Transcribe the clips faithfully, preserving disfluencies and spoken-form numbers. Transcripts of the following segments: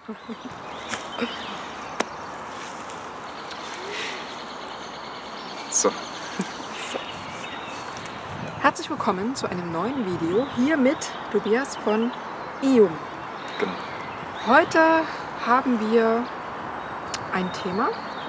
So. Herzlich willkommen zu einem neuen Video hier mit Tobias von Ium. Genau. Heute haben wir ein Thema.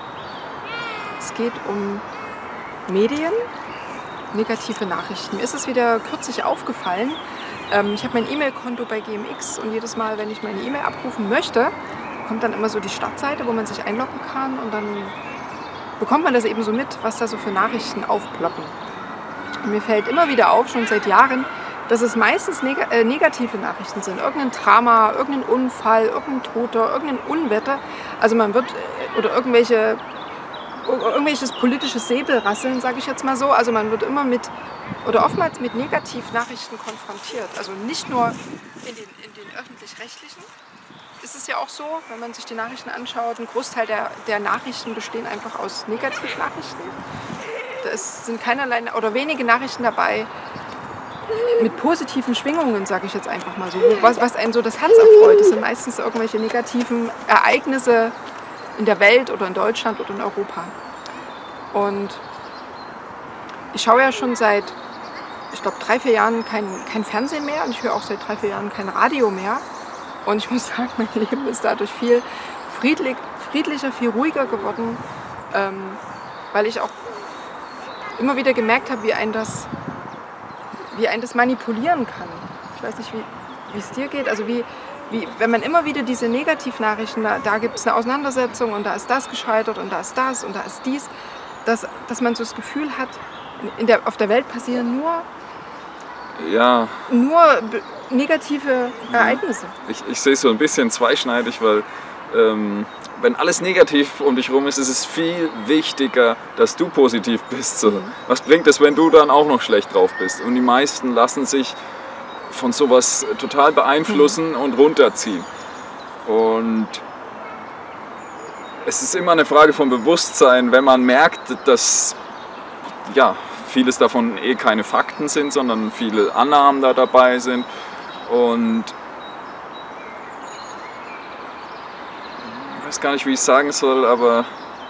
Es geht um Medien, negative Nachrichten. Mir ist es wieder kürzlich aufgefallen. Ähm, ich habe mein E-Mail-Konto bei G M X und jedes Mal, wenn ich meine E-Mail abrufen möchte, kommt dann immer so die Startseite, wo man sich einloggen kann und dann bekommt man das eben so mit, was da so für Nachrichten aufploppen. Und mir fällt immer wieder auf, schon seit Jahren, dass es meistens neg äh, negative Nachrichten sind. Irgendein Drama, irgendein Unfall, irgendein Toter, irgendein Unwetter. Also man wird, äh, oder irgendwelche, irgendwelches politisches Säbelrasseln, sage ich jetzt mal so. Also man wird immer mit, oder oftmals mit Negativnachrichten konfrontiert. Also nicht nur in den, in den öffentlich-rechtlichen. Ist es ja auch so, wenn man sich die Nachrichten anschaut, ein Großteil der, der Nachrichten bestehen einfach aus Negativnachrichten. Da sind keinerlei oder wenige Nachrichten dabei mit positiven Schwingungen, sage ich jetzt einfach mal so, was, was einen so das Herz erfreut. Das sind meistens irgendwelche negativen Ereignisse in der Welt oder in Deutschland oder in Europa. Und ich schaue ja schon seit, ich glaube, drei, vier Jahren kein, kein Fernsehen mehr und ich höre auch seit drei, vier Jahren kein Radio mehr. Und ich muss sagen, mein Leben ist dadurch viel friedlich, friedlicher, viel ruhiger geworden, ähm, weil ich auch immer wieder gemerkt habe, wie ein das, wie ein das manipulieren kann. Ich weiß nicht, wie es dir geht. Also wie, wie, wenn man immer wieder diese Negativnachrichten, da, da gibt es eine Auseinandersetzung und da ist das gescheitert und da ist das und da ist dies, dass, dass man so das Gefühl hat, in der, auf der Welt passieren nur, ja. nur negative Ereignisse. Ich, ich sehe es so ein bisschen zweischneidig, weil ähm, wenn alles negativ um dich rum ist, ist es viel wichtiger, dass du positiv bist. So. Mhm. Was bringt es, wenn du dann auch noch schlecht drauf bist? Und die meisten lassen sich von sowas total beeinflussen mhm. und runterziehen. Und es ist immer eine Frage von Bewusstsein, wenn man merkt, dass ja, vieles davon eh keine Fakten sind, sondern viele Annahmen da dabei sind. Und ich weiß gar nicht, wie ich es sagen soll, aber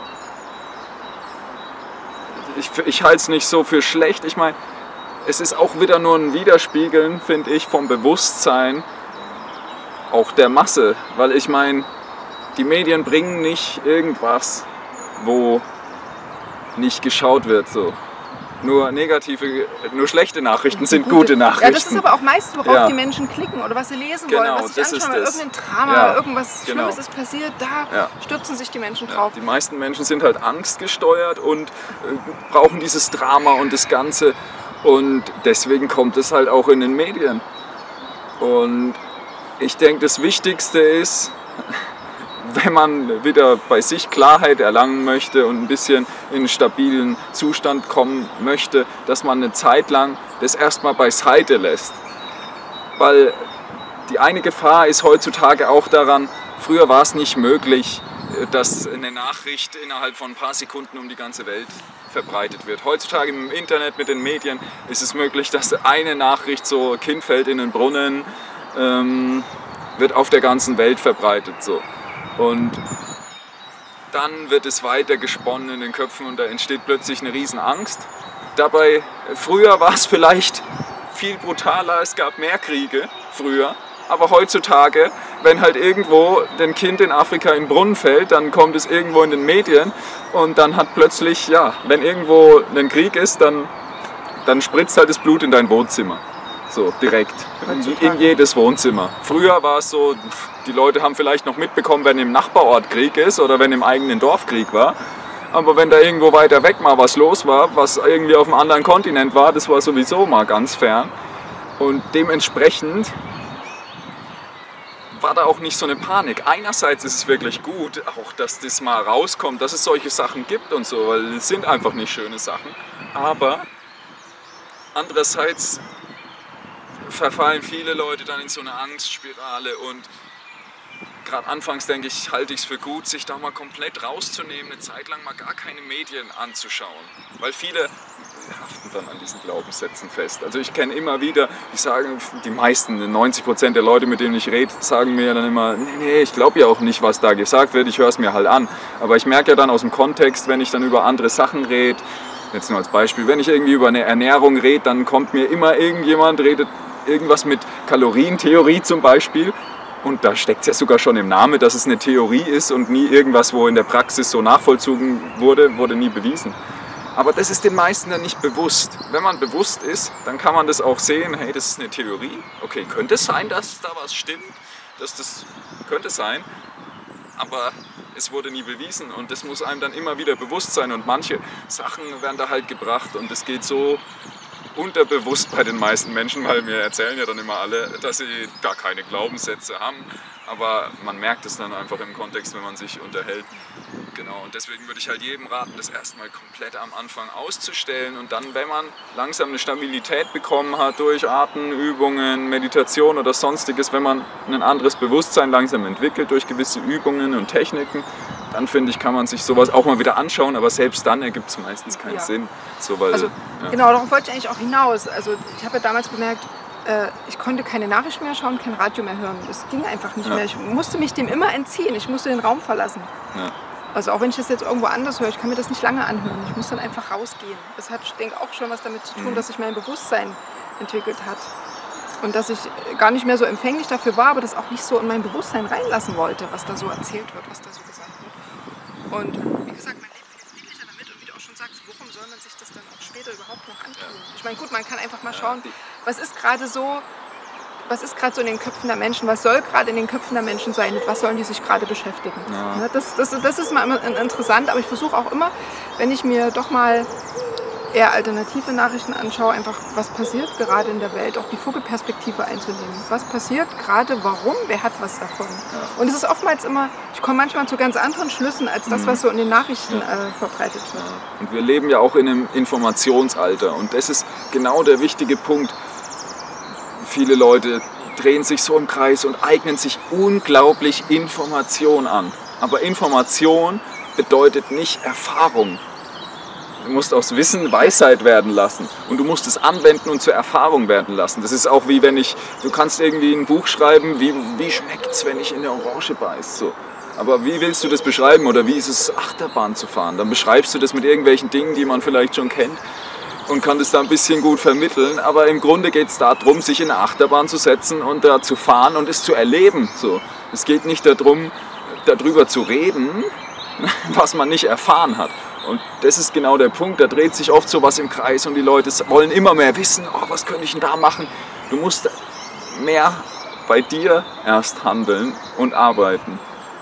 ich, ich halte es nicht so für schlecht. Ich meine, es ist auch wieder nur ein Widerspiegeln, finde ich, vom Bewusstsein auch der Masse. Weil ich meine, die Medien bringen nicht irgendwas, wo nicht geschaut wird. So. Nur negative, nur schlechte Nachrichten sind gute, gute Nachrichten. Ja, das ist aber auch meist, worauf ja. die Menschen klicken oder was sie lesen genau, wollen, was sie anschauen, weil irgendein Drama, ja, irgendwas genau. Schlimmes ist passiert, da ja. stürzen sich die Menschen drauf. Ja, die meisten Menschen sind halt angstgesteuert und äh, brauchen dieses Drama und das Ganze und deswegen kommt es halt auch in den Medien. Und ich denke, das Wichtigste ist, wenn man wieder bei sich Klarheit erlangen möchte und ein bisschen in einen stabilen Zustand kommen möchte, dass man eine Zeit lang das erstmal beiseite lässt. Weil die eine Gefahr ist heutzutage auch daran, früher war es nicht möglich, dass eine Nachricht innerhalb von ein paar Sekunden um die ganze Welt verbreitet wird. Heutzutage im Internet mit den Medien ist es möglich, dass eine Nachricht, so Kind fällt in den Brunnen, ähm, wird auf der ganzen Welt verbreitet. So. Und dann wird es weiter gesponnen in den Köpfen und da entsteht plötzlich eine Riesenangst. Dabei, früher war es vielleicht viel brutaler, es gab mehr Kriege früher. Aber heutzutage, wenn halt irgendwo ein Kind in Afrika in den Brunnen fällt, dann kommt es irgendwo in den Medien und dann hat plötzlich, ja, wenn irgendwo ein Krieg ist, dann, dann spritzt halt das Blut in dein Wohnzimmer. So, direkt. In, in jedes Wohnzimmer. Früher war es so, die Leute haben vielleicht noch mitbekommen, wenn im Nachbarort Krieg ist oder wenn im eigenen Dorf Krieg war. Aber wenn da irgendwo weiter weg mal was los war, was irgendwie auf einem anderen Kontinent war, das war sowieso mal ganz fern. Und dementsprechend war da auch nicht so eine Panik. Einerseits ist es wirklich gut, auch dass das mal rauskommt, dass es solche Sachen gibt und so, weil es sind einfach nicht schöne Sachen. Aber andererseits verfallen viele Leute dann in so eine Angstspirale und gerade anfangs denke ich, halte ich es für gut, sich da mal komplett rauszunehmen, eine Zeit lang mal gar keine Medien anzuschauen. Weil viele, haften dann an diesen Glaubenssätzen fest. Also ich kenne immer wieder, ich sage, die meisten, neunzig Prozent der Leute, mit denen ich rede, sagen mir dann immer, nee, nee, ich glaube ja auch nicht, was da gesagt wird, ich höre es mir halt an. Aber ich merke ja dann aus dem Kontext, wenn ich dann über andere Sachen rede, jetzt nur als Beispiel, wenn ich irgendwie über eine Ernährung rede, dann kommt mir immer irgendjemand, redet irgendwas mit Kalorientheorie zum Beispiel. Und da steckt es ja sogar schon im Namen, dass es eine Theorie ist und nie irgendwas, wo in der Praxis so nachvollzogen wurde, wurde nie bewiesen. Aber das ist den meisten dann nicht bewusst. Wenn man bewusst ist, dann kann man das auch sehen, hey, das ist eine Theorie. Okay, könnte es sein, dass da was stimmt, dass das könnte sein, aber es wurde nie bewiesen und das muss einem dann immer wieder bewusst sein und manche Sachen werden da halt gebracht und es geht so unterbewusst bei den meisten Menschen, weil mir erzählen ja dann immer alle, dass sie gar keine Glaubenssätze haben, aber man merkt es dann einfach im Kontext, wenn man sich unterhält. Genau, und deswegen würde ich halt jedem raten, das erstmal komplett am Anfang auszustellen und dann, wenn man langsam eine Stabilität bekommen hat durch Atemübungen, Meditation oder sonstiges, wenn man ein anderes Bewusstsein langsam entwickelt durch gewisse Übungen und Techniken, dann finde ich, kann man sich sowas auch mal wieder anschauen, aber selbst dann ergibt es meistens keinen ja. Sinn. So, weil, also, ja. Genau, darauf wollte ich eigentlich auch hinaus. Also ich habe ja damals bemerkt, äh, ich konnte keine Nachrichten mehr schauen, kein Radio mehr hören. Das ging einfach nicht ja. mehr. Ich musste mich dem immer entziehen. Ich musste den Raum verlassen. Ja. Also auch wenn ich das jetzt irgendwo anders höre, ich kann mir das nicht lange anhören. Ich muss dann einfach rausgehen. Das hat, ich denke, auch schon was damit zu tun, mhm. dass sich mein Bewusstsein entwickelt hat. Und dass ich gar nicht mehr so empfänglich dafür war, aber das auch nicht so in mein Bewusstsein reinlassen wollte, was da so erzählt wird, was da so gesagt wird. Und wie gesagt, man lebt viel friedlicher damit und wie du auch schon sagst, warum soll man sich das dann auch später überhaupt noch antun? Ja. Ich meine, gut, man kann einfach mal schauen, was ist gerade so, was ist gerade so in den Köpfen der Menschen, was soll gerade in den Köpfen der Menschen sein, mit was sollen die sich gerade beschäftigen. Ja. Das, das, das ist mal interessant, aber ich versuche auch immer, wenn ich mir doch mal eher alternative Nachrichten anschaue, einfach was passiert gerade in der Welt, auch die Vogelperspektive einzunehmen. Was passiert gerade, warum, wer hat was davon? Ja. Und es ist oftmals immer, ich komme manchmal zu ganz anderen Schlüssen, als das, was so in den Nachrichten ja. äh, verbreitet wird. Ja. Und wir leben ja auch in einem Informationsalter und das ist genau der wichtige Punkt. Viele Leute drehen sich so im Kreis und eignen sich unglaublich Information an. Aber Information bedeutet nicht Erfahrung. Du musst aus Wissen Weisheit werden lassen und du musst es anwenden und zur Erfahrung werden lassen. Das ist auch wie wenn ich, du kannst irgendwie ein Buch schreiben, wie, wie schmeckt es, wenn ich in eine Orange beiß. So. Aber wie willst du das beschreiben oder wie ist es, Achterbahn zu fahren? Dann beschreibst du das mit irgendwelchen Dingen, die man vielleicht schon kennt und kann das da ein bisschen gut vermitteln. Aber im Grunde geht es darum, sich in eine Achterbahn zu setzen und da zu fahren und es zu erleben. So. Es geht nicht darum, darüber zu reden, was man nicht erfahren hat. Und das ist genau der Punkt, da dreht sich oft so was im Kreis und die Leute wollen immer mehr wissen, oh, was könnte ich denn da machen? Du musst mehr bei dir erst handeln und arbeiten.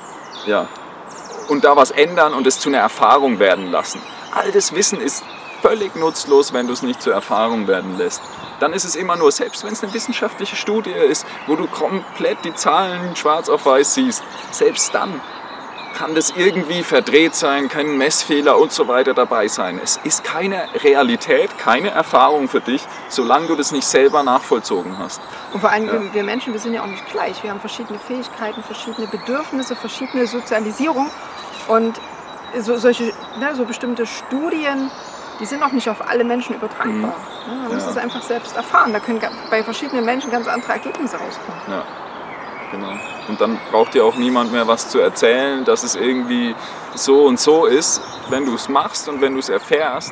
Ja. Und da was ändern und es zu einer Erfahrung werden lassen. All das Wissen ist völlig nutzlos, wenn du es nicht zur Erfahrung werden lässt. Dann ist es immer nur, selbst wenn es eine wissenschaftliche Studie ist, wo du komplett die Zahlen schwarz auf weiß siehst, selbst dann kann das irgendwie verdreht sein, kein Messfehler und so weiter dabei sein. Es ist keine Realität, keine Erfahrung für dich, solange du das nicht selber nachvollzogen hast. Und vor allem, ja. wir, wir Menschen, wir sind ja auch nicht gleich. Wir haben verschiedene Fähigkeiten, verschiedene Bedürfnisse, verschiedene Sozialisierung. Und so, solche, ne, so bestimmte Studien, die sind auch nicht auf alle Menschen übertragbar. Mhm. Ja, man ja. muss es einfach selbst erfahren. Da können bei verschiedenen Menschen ganz andere Ergebnisse rauskommen. Ja. Genau. Und dann braucht dir auch niemand mehr was zu erzählen, dass es irgendwie so und so ist. Wenn du es machst und wenn du es erfährst,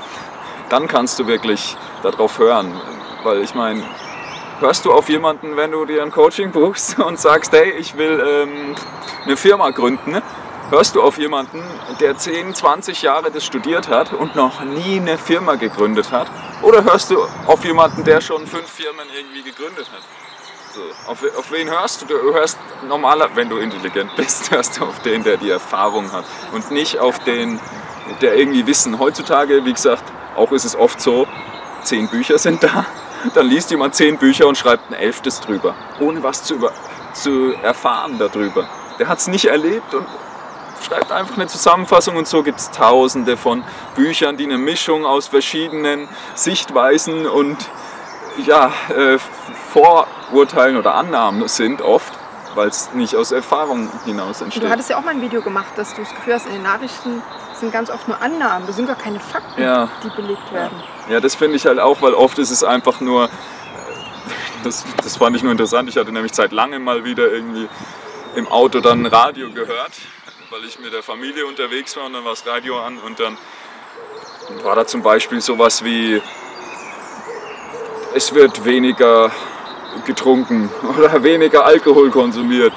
dann kannst du wirklich darauf hören. Weil ich meine, hörst du auf jemanden, wenn du dir ein Coaching buchst und sagst, hey, ich will ähm, eine Firma gründen, ne? Hörst du auf jemanden, der zehn, zwanzig Jahre das studiert hat und noch nie eine Firma gegründet hat? Oder hörst du auf jemanden, der schon fünf Firmen irgendwie gegründet hat? So, auf, auf wen hörst du? Du hörst normaler, wenn du intelligent bist, hörst du auf den, der die Erfahrung hat und nicht auf den, der irgendwie Wissen. Heutzutage, wie gesagt, auch ist es oft so, zehn Bücher sind da, dann liest jemand zehn Bücher und schreibt ein elftes drüber, ohne was zu, über, zu erfahren darüber. Der hat es nicht erlebt und schreibt einfach eine Zusammenfassung und so gibt es tausende von Büchern, die eine Mischung aus verschiedenen Sichtweisen und ja, äh, Vorurteilen oder Annahmen sind oft, weil es nicht aus Erfahrung hinaus entsteht. Du hattest ja auch mal ein Video gemacht, dass du das Gefühl hast, in den Nachrichten sind ganz oft nur Annahmen, das sind gar keine Fakten, ja. die belegt werden. Ja, das finde ich halt auch, weil oft ist es einfach nur, das, das fand ich nur interessant, ich hatte nämlich seit langem mal wieder irgendwie im Auto dann Radio gehört, weil ich mit der Familie unterwegs war und dann war das Radio an und dann war da zum Beispiel sowas wie, es wird weniger getrunken oder weniger Alkohol konsumiert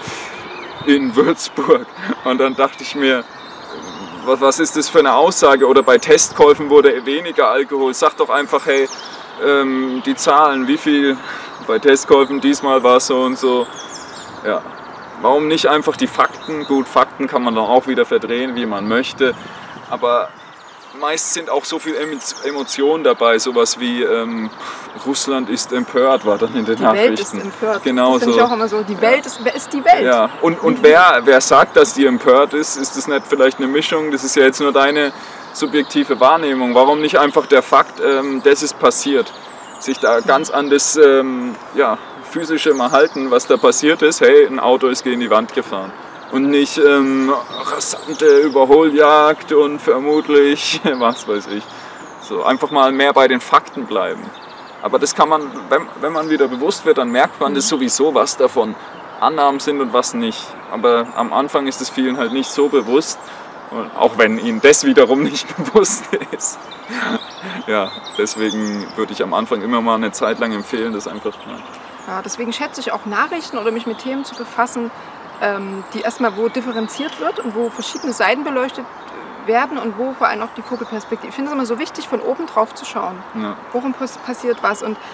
in Würzburg. Und dann dachte ich mir, was ist das für eine Aussage? Oder bei Testkäufen wurde weniger Alkohol. Sag doch einfach, hey, ähm, die Zahlen, wie viel bei Testkäufen diesmal war es so und so. Ja. Warum nicht einfach die Fakten? Gut, Fakten kann man dann auch wieder verdrehen, wie man möchte. Aber meist sind auch so viele Emotionen dabei, sowas wie ähm, Russland ist empört, war dann in den die Nachrichten. Die Welt ist empört. Genau, das finde so. ich auch immer so. Die Welt ist, ist die Welt. Ja. Und, und wer, wer sagt, dass die empört ist, ist das nicht vielleicht eine Mischung? Das ist ja jetzt nur deine subjektive Wahrnehmung. Warum nicht einfach der Fakt, ähm, das ist passiert? Sich da ganz an das ähm, ja, Physische mal halten, was da passiert ist. Hey, ein Auto ist gegen die Wand gefahren. Und nicht ähm, rasante Überholjagd und vermutlich, was weiß ich. So, einfach mal mehr bei den Fakten bleiben. Aber das kann man, wenn, wenn man wieder bewusst wird, dann merkt man das sowieso, was davon Annahmen sind und was nicht. Aber am Anfang ist es vielen halt nicht so bewusst, auch wenn ihnen das wiederum nicht bewusst ist. Ja, deswegen würde ich am Anfang immer mal eine Zeit lang empfehlen, das einfach... Ja. Ja, deswegen schätze ich auch Nachrichten oder mich mit Themen zu befassen, die erstmal wo differenziert wird und wo verschiedene Seiten beleuchtet werden und wo vor allem auch die Vogelperspektive. Ich finde es immer so wichtig, von oben drauf zu schauen. Ja. Worum passiert was? Und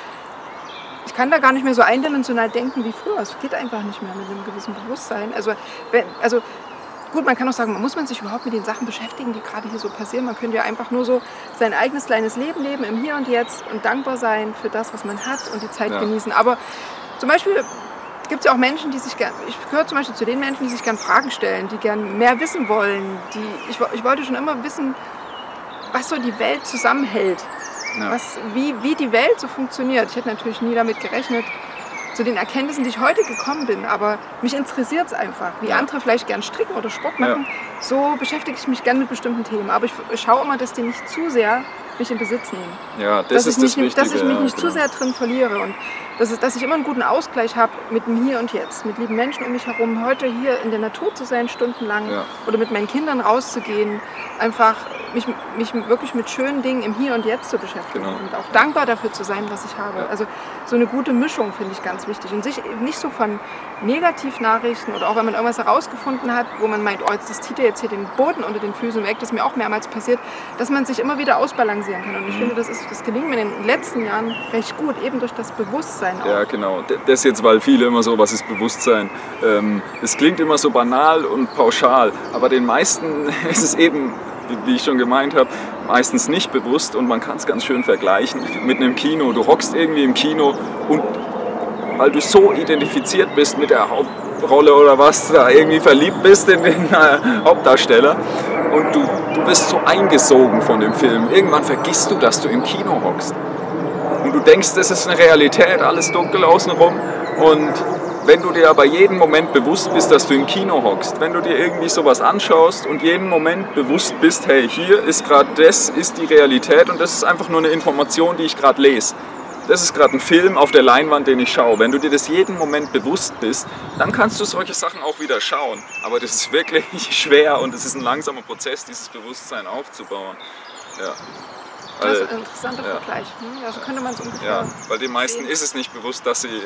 ich kann da gar nicht mehr so eindimensional denken wie früher. Es geht einfach nicht mehr mit einem gewissen Bewusstsein. Also, wenn, also gut, man kann auch sagen, man muss man sich überhaupt mit den Sachen beschäftigen, die gerade hier so passieren. Man könnte ja einfach nur so sein eigenes kleines Leben leben, im Hier und Jetzt und dankbar sein für das, was man hat und die Zeit ja. genießen. Aber zum Beispiel gibt es ja auch Menschen, die sich gern, ich gehöre zum Beispiel zu den Menschen, die sich gern Fragen stellen, die gern mehr wissen wollen. Die, ich, ich wollte schon immer wissen, was so die Welt zusammenhält, ja. was, wie, wie die Welt so funktioniert. Ich hätte natürlich nie damit gerechnet, zu den Erkenntnissen, die ich heute gekommen bin, aber mich interessiert es einfach. Wie ja. andere vielleicht gern stricken oder Sport machen, ja. so beschäftige ich mich gern mit bestimmten Themen. Aber ich, ich schaue immer, dass die nicht zu sehr mich in Besitz nehmen. Ja, das dass ist ich das mich, Wichtige. Dass ich mich ja, nicht genau. zu sehr drin verliere und dass, es, dass ich immer einen guten Ausgleich habe mit dem Hier und Jetzt, mit lieben Menschen um mich herum, heute hier in der Natur zu sein, stundenlang ja. oder mit meinen Kindern rauszugehen, einfach mich, mich wirklich mit schönen Dingen im Hier und Jetzt zu beschäftigen genau. und auch dankbar dafür zu sein, was ich habe. Ja. Also so eine gute Mischung finde ich ganz wichtig und sich nicht so von Negativnachrichten oder auch wenn man irgendwas herausgefunden hat, wo man meint, oh, jetzt, das zieht ja jetzt hier den Boden unter den Füßen weg, das ist mir auch mehrmals passiert, dass man sich immer wieder ausbalancieren kann und ich mhm. finde, das, ist, das gelingt mir in den letzten Jahren recht gut, eben durch das Bewusstsein auch. Ja, genau. Das jetzt, weil viele immer so, was ist Bewusstsein? Ähm, es klingt immer so banal und pauschal, aber den meisten ist es eben, wie ich schon gemeint habe, meistens nicht bewusst und man kann es ganz schön vergleichen mit einem Kino. Du hockst irgendwie im Kino und weil du so identifiziert bist mit der Hauptrolle oder was, da irgendwie verliebt bist in den äh, Hauptdarsteller und du, du wirst so eingesogen von dem Film. Irgendwann vergisst du, dass du im Kino hockst. Und du denkst, das ist eine Realität, alles dunkel außenrum. Und wenn du dir aber jeden Moment bewusst bist, dass du im Kino hockst, wenn du dir irgendwie sowas anschaust und jeden Moment bewusst bist, hey, hier ist gerade das, ist die Realität und das ist einfach nur eine Information, die ich gerade lese. Das ist gerade ein Film auf der Leinwand, den ich schaue. Wenn du dir das jeden Moment bewusst bist, dann kannst du solche Sachen auch wieder schauen. Aber das ist wirklich schwer und es ist ein langsamer Prozess, dieses Bewusstsein aufzubauen. Ja. Das ist ein interessanter ja. Vergleich. Ja, so könnte man es ungefähr Ja, weil den meisten sehen. ist es nicht bewusst, dass sie,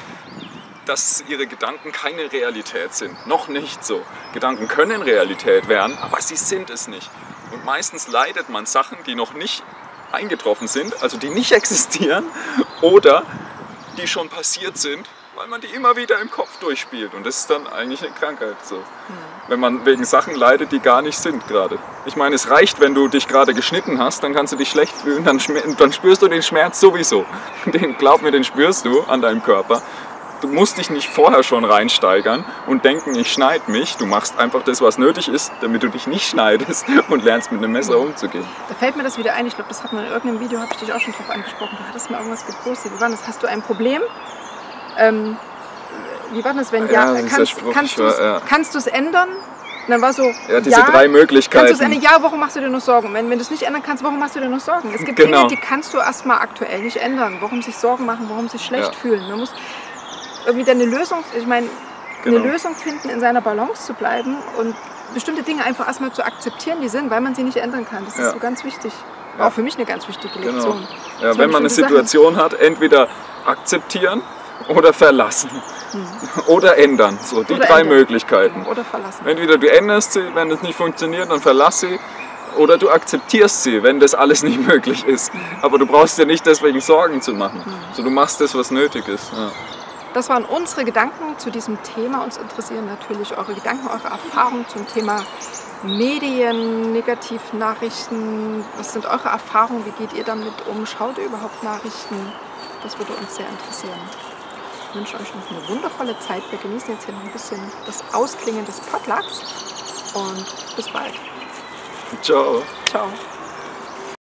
dass ihre Gedanken keine Realität sind. Noch nicht so. Gedanken können Realität werden, aber sie sind es nicht. Und meistens leidet man Sachen, die noch nicht eingetroffen sind, also die nicht existieren oder die schon passiert sind, weil man die immer wieder im Kopf durchspielt. Und das ist dann eigentlich eine Krankheit. So. Mhm. Wenn man wegen Sachen leidet, die gar nicht sind gerade. Ich meine, es reicht, wenn du dich gerade geschnitten hast, dann kannst du dich schlecht fühlen, dann, dann spürst du den Schmerz sowieso. Den, glaub mir, den spürst du an deinem Körper. Du musst dich nicht vorher schon reinsteigern und denken, ich schneide mich. Du machst einfach das, was nötig ist, damit du dich nicht schneidest und lernst, mit einem Messer umzugehen. Da fällt mir das wieder ein. Ich glaube, das hat man in irgendeinem Video, habe ich dich auch schon drauf angesprochen. Du hattest mal irgendwas gepostet. Wie war das? Hast du ein Problem? Ähm, wie war das, wenn ja, ja das kannst, Spruch, kannst du es ja. kannst du es ändern? Und dann war so, ja, diese ja, drei Möglichkeiten. Kannst du es ändern? Ja, warum machst du dir noch Sorgen? Wenn, wenn du es nicht ändern kannst, warum machst du dir noch Sorgen? Es gibt Genau. Dinge, die kannst du erstmal aktuell nicht ändern. Warum sich Sorgen machen, warum sich schlecht Ja. fühlen. Man muss irgendwie dann eine Lösung, ich meine, Genau. eine Lösung finden, in seiner Balance zu bleiben und bestimmte Dinge einfach erstmal zu akzeptieren, die sind, weil man sie nicht ändern kann. Das Ja. ist so ganz wichtig. Ja. Auch für mich eine ganz wichtige Genau. Lektion. Ja, Dass wenn man eine bestimmte Situation hat, entweder akzeptieren oder verlassen. Oder ändern. So, die Oder drei ändern. Möglichkeiten. Sachen, oder verlassen. Entweder du änderst sie, wenn es nicht funktioniert, dann verlass sie. Oder du akzeptierst sie, wenn das alles nicht möglich ist. Aber du brauchst dir nicht deswegen Sorgen zu machen. So, du machst das, was nötig ist. Ja. Das waren unsere Gedanken zu diesem Thema. Uns interessieren natürlich eure Gedanken, eure Erfahrungen zum Thema Medien, Negativnachrichten. Was sind eure Erfahrungen? Wie geht ihr damit um? Schaut ihr überhaupt Nachrichten? Das würde uns sehr interessieren. Ich wünsche euch noch eine wundervolle Zeit. Wir genießen jetzt hier noch ein bisschen das Ausklingen des Potlucks und bis bald. Ciao. Ciao.